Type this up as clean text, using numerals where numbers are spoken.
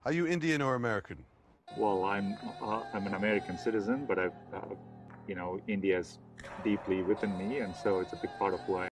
Are you Indian or American? Well, I'm an American citizen, but India's deeply within me, and so it's a big part of who I am.